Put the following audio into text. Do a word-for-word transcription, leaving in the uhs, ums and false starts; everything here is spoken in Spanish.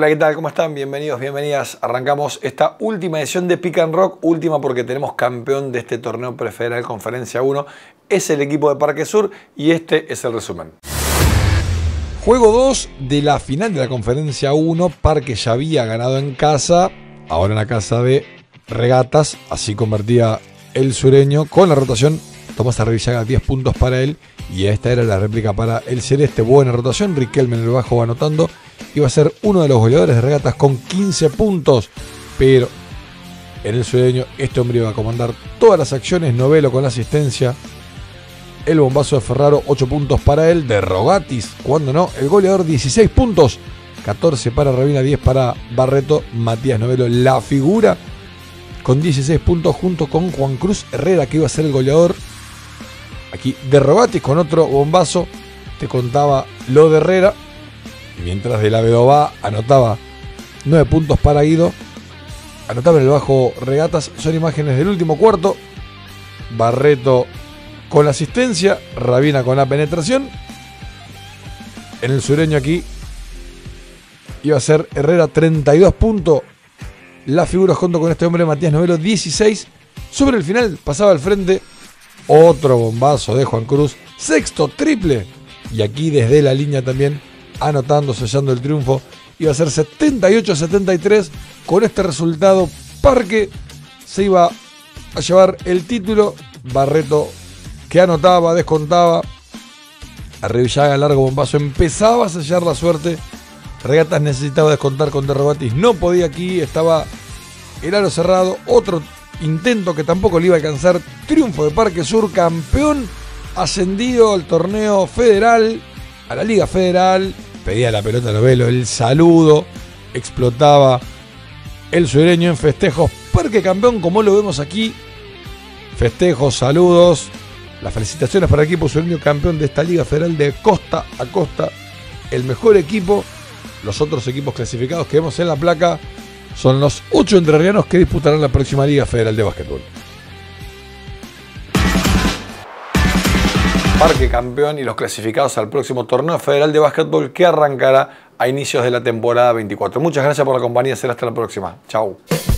Hola, ¿qué tal? ¿Cómo están? Bienvenidos, bienvenidas. Arrancamos esta última edición de Pick and Rock, última porque tenemos campeón de este torneo prefederal Conferencia uno. Es el equipo de Parque Sur y este es el resumen. Juego dos de la final de la Conferencia uno. Parque ya había ganado en casa, ahora en la casa de Regatas. Así convertía el sureño con la rotación. Tomás Arribillaga, diez puntos para él. Y esta era la réplica para el celeste. Buena rotación. Riquelme en el bajo va anotando. Iba a ser uno de los goleadores de Regatas con quince puntos. Pero en el sureño este hombre iba a comandar todas las acciones. Novelo con la asistencia. El bombazo de Ferraro, ocho puntos para él. De Rogatis, cuando no, el goleador, dieciséis puntos. catorce para Rabina, diez para Barreto. Matías Novelo, la figura, con dieciséis puntos junto con Juan Cruz Herrera, que iba a ser el goleador. Aquí de Rogatis con otro bombazo. Te contaba lo de Herrera. Mientras de la Vedová anotaba nueve puntos para Guido. Anotaba en el bajo Regatas. Son imágenes del último cuarto. Barreto con la asistencia. Rabina con la penetración. En el sureño aquí iba a ser Herrera, treinta y dos puntos. La figura junto con este hombre Matías Novelo, dieciséis. Sobre el final pasaba al frente. Otro bombazo de Juan Cruz. Sexto triple. Y aquí desde la línea también anotando, sellando el triunfo. Iba a ser setenta y ocho a setenta y tres. Con este resultado Parque se iba a llevar el título. Barreto que anotaba, descontaba. Arribillaga, largo bombazo, empezaba a sellar la suerte. Regatas necesitaba descontar con De Rogatis. No podía aquí, estaba el aro cerrado. Otro intento que tampoco le iba a alcanzar. Triunfo de Parque Sur, campeón ascendido al torneo federal, a la Liga Federal. Pedía la pelota a Novelo, el saludo. Explotaba el sureño en festejos. Parque campeón, como lo vemos aquí. Festejos, saludos. Las felicitaciones para el equipo sureño, campeón de esta Liga Federal de costa a costa. El mejor equipo. Los otros equipos clasificados que vemos en la placa son los ocho entrerrianos que disputarán la próxima Liga Federal de Básquetbol. Parque campeón y los clasificados al próximo torneo federal de básquetbol que arrancará a inicios de la temporada veinticuatro. Muchas gracias por la compañía. Será hasta la próxima. Chau.